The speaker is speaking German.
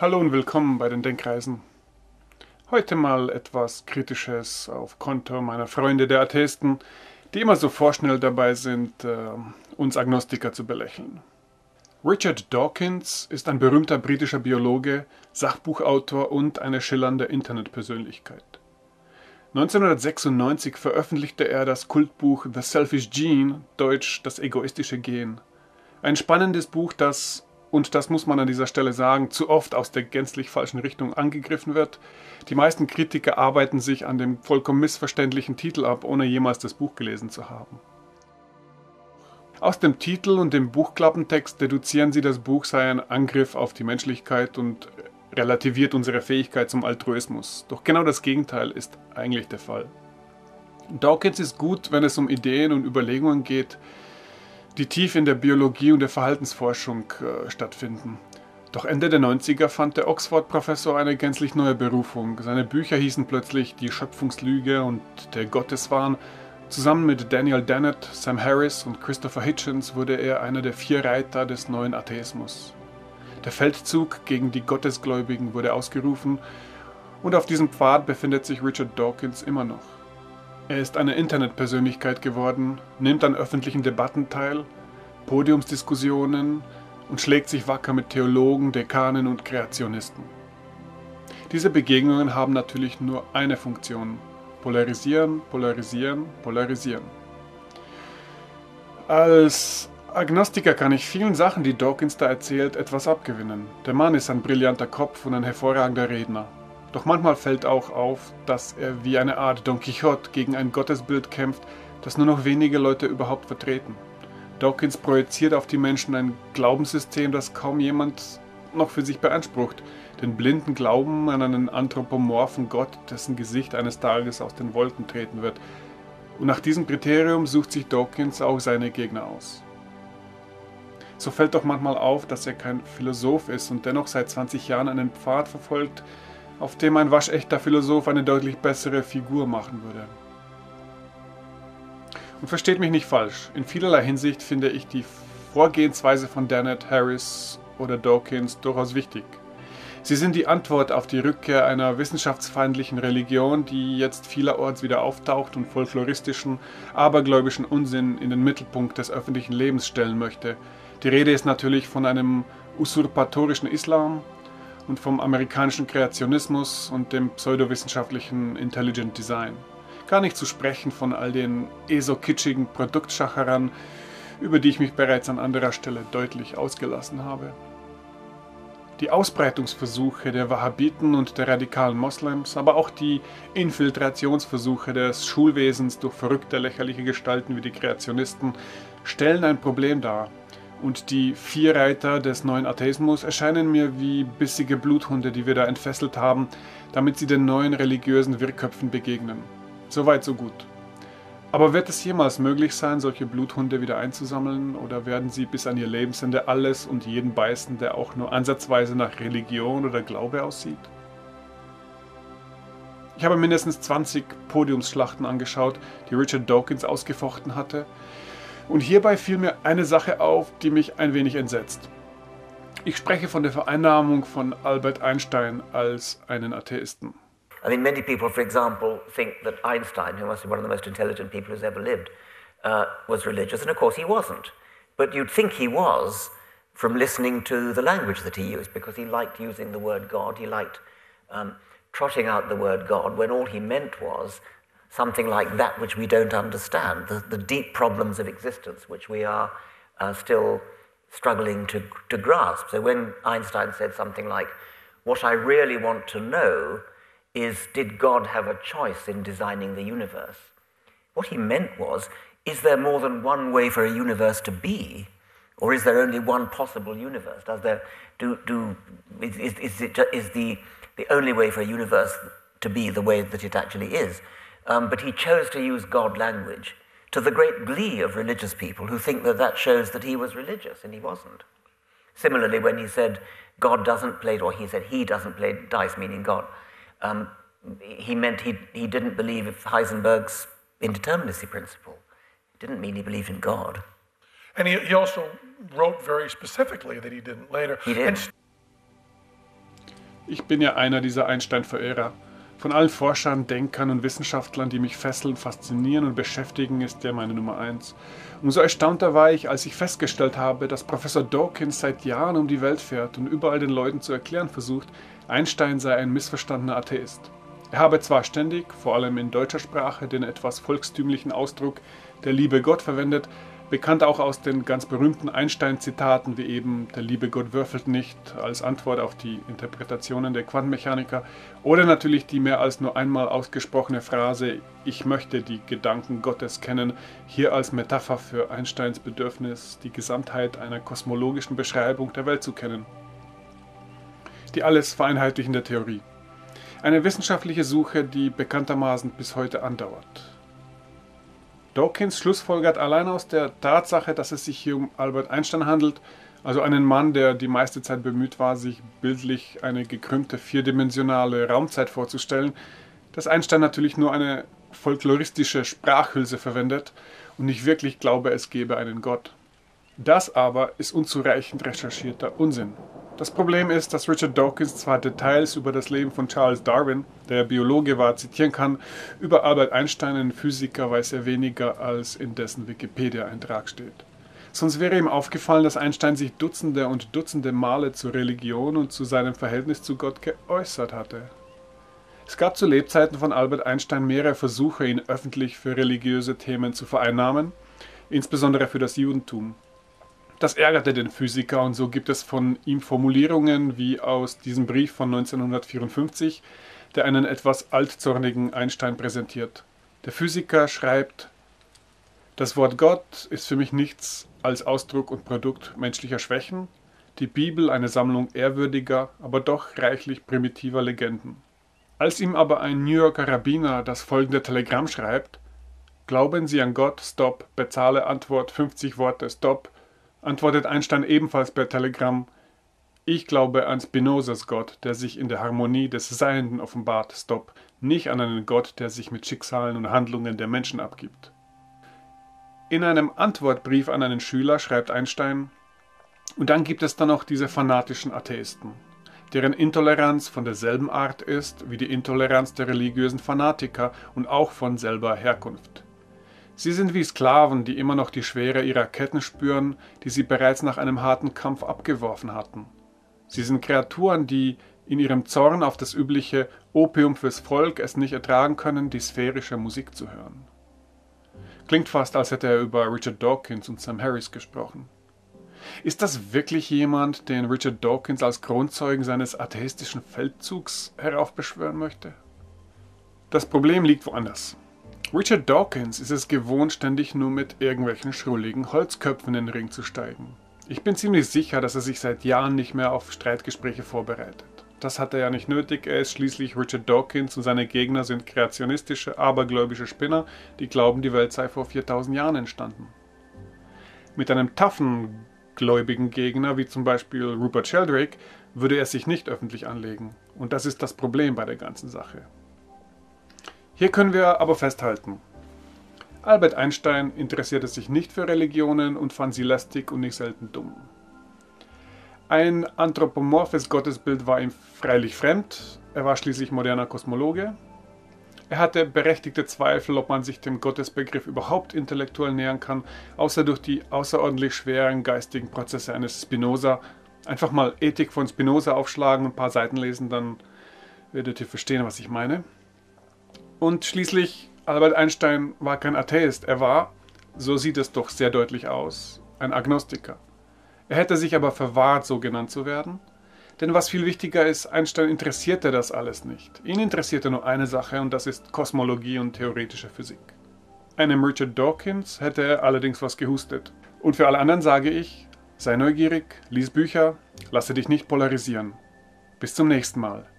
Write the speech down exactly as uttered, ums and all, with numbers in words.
Hallo und willkommen bei den Denkreisen. Heute mal etwas Kritisches auf Konto meiner Freunde der Atheisten, die immer so vorschnell dabei sind, äh, uns Agnostiker zu belächeln. Richard Dawkins ist ein berühmter britischer Biologe, Sachbuchautor und eine schillernde Internetpersönlichkeit. neunzehnhundertsechsundneunzig veröffentlichte er das Kultbuch The Selfish Gene, deutsch Das egoistische Gen. Ein spannendes Buch, das, und das muss man an dieser Stelle sagen, zu oft aus der gänzlich falschen Richtung angegriffen wird. Die meisten Kritiker arbeiten sich an dem vollkommen missverständlichen Titel ab, ohne jemals das Buch gelesen zu haben. Aus dem Titel und dem Buchklappentext deduzieren sie, das Buch sei ein Angriff auf die Menschlichkeit und relativiert unsere Fähigkeit zum Altruismus. Doch genau das Gegenteil ist eigentlich der Fall. Dawkins ist gut, wenn es um Ideen und Überlegungen geht, die tief in der Biologie und der Verhaltensforschung äh, stattfinden. Doch Ende der neunziger fand der Oxford-Professor eine gänzlich neue Berufung. Seine Bücher hießen plötzlich Die Schöpfungslüge und der Gotteswahn. Zusammen mit Daniel Dennett, Sam Harris und Christopher Hitchens wurde er einer der vier Reiter des neuen Atheismus. Der Feldzug gegen die Gottesgläubigen wurde ausgerufen und auf diesem Pfad befindet sich Richard Dawkins immer noch. Er ist eine Internetpersönlichkeit geworden, nimmt an öffentlichen Debatten teil, Podiumsdiskussionen und schlägt sich wacker mit Theologen, Dekanen und Kreationisten. Diese Begegnungen haben natürlich nur eine Funktion: polarisieren, polarisieren, polarisieren. Als Agnostiker kann ich vielen Sachen, die Dawkins da erzählt, etwas abgewinnen. Der Mann ist ein brillanter Kopf und ein hervorragender Redner. Doch manchmal fällt auch auf, dass er wie eine Art Don Quixote gegen ein Gottesbild kämpft, das nur noch wenige Leute überhaupt vertreten. Dawkins projiziert auf die Menschen ein Glaubenssystem, das kaum jemand noch für sich beansprucht. Den blinden Glauben an einen anthropomorphen Gott, dessen Gesicht eines Tages aus den Wolken treten wird. Und nach diesem Kriterium sucht sich Dawkins auch seine Gegner aus. So fällt doch manchmal auf, dass er kein Philosoph ist und dennoch seit zwanzig Jahren einen Pfad verfolgt, auf dem ein waschechter Philosoph eine deutlich bessere Figur machen würde. Und versteht mich nicht falsch, in vielerlei Hinsicht finde ich die Vorgehensweise von Dennett, Harris oder Dawkins durchaus wichtig. Sie sind die Antwort auf die Rückkehr einer wissenschaftsfeindlichen Religion, die jetzt vielerorts wieder auftaucht und folkloristischen, abergläubischen Unsinn in den Mittelpunkt des öffentlichen Lebens stellen möchte. Die Rede ist natürlich von einem usurpatorischen Islam und vom amerikanischen Kreationismus und dem pseudowissenschaftlichen Intelligent Design. Gar nicht zu sprechen von all den esokitschigen Produktschacherern, über die ich mich bereits an anderer Stelle deutlich ausgelassen habe. Die Ausbreitungsversuche der Wahhabiten und der radikalen Moslems, aber auch die Infiltrationsversuche des Schulwesens durch verrückte, lächerliche Gestalten wie die Kreationisten stellen ein Problem dar. Und die vier Reiter des neuen Atheismus erscheinen mir wie bissige Bluthunde, die wir da entfesselt haben, damit sie den neuen religiösen Wirrköpfen begegnen. Soweit, so gut. Aber wird es jemals möglich sein, solche Bluthunde wieder einzusammeln, oder werden sie bis an ihr Lebensende alles und jeden beißen, der auch nur ansatzweise nach Religion oder Glaube aussieht? Ich habe mindestens zwanzig Podiumsschlachten angeschaut, die Richard Dawkins ausgefochten hatte. Und hierbei fiel mir eine Sache auf, die mich ein wenig entsetzt. Ich spreche von der Vereinnahmung von Albert Einstein als einen Atheisten. I mean, many people, for example, think that Einstein, who must be one of the most intelligent people who's ever lived, uh, was religious, and of course he wasn't. But you'd think he was from listening to the language that he used, because he liked using the word God, he liked um, trotting out the word God, when all he meant was something like that which we don't understand, the, the deep problems of existence which we are uh, still struggling to, to grasp. So when Einstein said something like, what I really want to know is, did God have a choice in designing the universe? What he meant was, is there more than one way for a universe to be? Or is there only one possible universe? Does there, do, do, is, is, is, it, is the, the only way for a universe to be the way that it actually is? Um, but he chose to use God language, to the great glee of religious people who think that that shows that he was religious, and he wasn't. Similarly, when he said God doesn't play, or he said he doesn't play dice, meaning God, um, he meant he, he didn't believe in Heisenberg's indeterminacy principle. It didn't mean he believed in God. And he, he also wrote very specifically that he didn't later. He did. And Ich bin ja einer dieser Einstein-Verehrer. Von allen Forschern, Denkern und Wissenschaftlern, die mich fesseln, faszinieren und beschäftigen, ist der meine Nummer eins. Umso erstaunter war ich, als ich festgestellt habe, dass Professor Dawkins seit Jahren um die Welt fährt und überall den Leuten zu erklären versucht, Einstein sei ein missverstandener Atheist. Er habe zwar ständig, vor allem in deutscher Sprache, den etwas volkstümlichen Ausdruck der liebe Gott verwendet, bekannt auch aus den ganz berühmten Einstein-Zitaten wie eben der liebe Gott würfelt nicht als Antwort auf die Interpretationen der Quantenmechaniker oder natürlich die mehr als nur einmal ausgesprochene Phrase ich möchte die Gedanken Gottes kennen, hier als Metapher für Einsteins Bedürfnis, die Gesamtheit einer kosmologischen Beschreibung der Welt zu kennen. Die alles vereinheitlichende Theorie. Eine wissenschaftliche Suche, die bekanntermaßen bis heute andauert. Dawkins schlussfolgert allein aus der Tatsache, dass es sich hier um Albert Einstein handelt, also einen Mann, der die meiste Zeit bemüht war, sich bildlich eine gekrümmte vierdimensionale Raumzeit vorzustellen, dass Einstein natürlich nur eine folkloristische Sprachhülse verwendet und nicht wirklich glaube, es gebe einen Gott. Das aber ist unzureichend recherchierter Unsinn. Das Problem ist, dass Richard Dawkins zwar Details über das Leben von Charles Darwin, der Biologe war, zitieren kann, über Albert Einstein, einen Physiker, weiß er weniger, als in dessen Wikipedia-Eintrag steht. Sonst wäre ihm aufgefallen, dass Einstein sich Dutzende und Dutzende Male zur Religion und zu seinem Verhältnis zu Gott geäußert hatte. Es gab zu Lebzeiten von Albert Einstein mehrere Versuche, ihn öffentlich für religiöse Themen zu vereinnahmen, insbesondere für das Judentum. Das ärgerte den Physiker und so gibt es von ihm Formulierungen wie aus diesem Brief von neunzehnhundertvierundfünfzig, der einen etwas altzornigen Einstein präsentiert. Der Physiker schreibt: Das Wort Gott ist für mich nichts als Ausdruck und Produkt menschlicher Schwächen, die Bibel eine Sammlung ehrwürdiger, aber doch reichlich primitiver Legenden. Als ihm aber ein New Yorker Rabbiner das folgende Telegramm schreibt: Glauben Sie an Gott, Stop, bezahle Antwort fünfzig Worte, Stop, antwortet Einstein ebenfalls per Telegramm: Ich glaube an Spinozas Gott, der sich in der Harmonie des Seienden offenbart, Stop, nicht an einen Gott, der sich mit Schicksalen und Handlungen der Menschen abgibt. In einem Antwortbrief an einen Schüler schreibt Einstein: Und dann gibt es dann noch diese fanatischen Atheisten, deren Intoleranz von derselben Art ist wie die Intoleranz der religiösen Fanatiker und auch von selber Herkunft. Sie sind wie Sklaven, die immer noch die Schwere ihrer Ketten spüren, die sie bereits nach einem harten Kampf abgeworfen hatten. Sie sind Kreaturen, die in ihrem Zorn auf das übliche Opium fürs Volk es nicht ertragen können, die sphärische Musik zu hören. Klingt fast, als hätte er über Richard Dawkins und Sam Harris gesprochen. Ist das wirklich jemand, den Richard Dawkins als Kronzeugen seines atheistischen Feldzugs heraufbeschwören möchte? Das Problem liegt woanders. Richard Dawkins ist es gewohnt, ständig nur mit irgendwelchen schrulligen Holzköpfen in den Ring zu steigen. Ich bin ziemlich sicher, dass er sich seit Jahren nicht mehr auf Streitgespräche vorbereitet. Das hat er ja nicht nötig, er ist schließlich Richard Dawkins und seine Gegner sind kreationistische, abergläubische Spinner, die glauben, die Welt sei vor viertausend Jahren entstanden. Mit einem taffen, gläubigen Gegner, wie zum Beispiel Rupert Sheldrake, würde er sich nicht öffentlich anlegen. Und das ist das Problem bei der ganzen Sache. Hier können wir aber festhalten: Albert Einstein interessierte sich nicht für Religionen und fand sie lästig und nicht selten dumm. Ein anthropomorphes Gottesbild war ihm freilich fremd, er war schließlich moderner Kosmologe. Er hatte berechtigte Zweifel, ob man sich dem Gottesbegriff überhaupt intellektuell nähern kann, außer durch die außerordentlich schweren geistigen Prozesse eines Spinoza. Einfach mal Ethik von Spinoza aufschlagen, ein paar Seiten lesen, dann werdet ihr verstehen, was ich meine. Und schließlich, Albert Einstein war kein Atheist, er war, so sieht es doch sehr deutlich aus, ein Agnostiker. Er hätte sich aber verwahrt, so genannt zu werden, denn was viel wichtiger ist, Einstein interessierte das alles nicht. Ihn interessierte nur eine Sache und das ist Kosmologie und theoretische Physik. Einem Richard Dawkins hätte er allerdings was gehustet. Und für alle anderen sage ich, sei neugierig, lies Bücher, lasse dich nicht polarisieren. Bis zum nächsten Mal.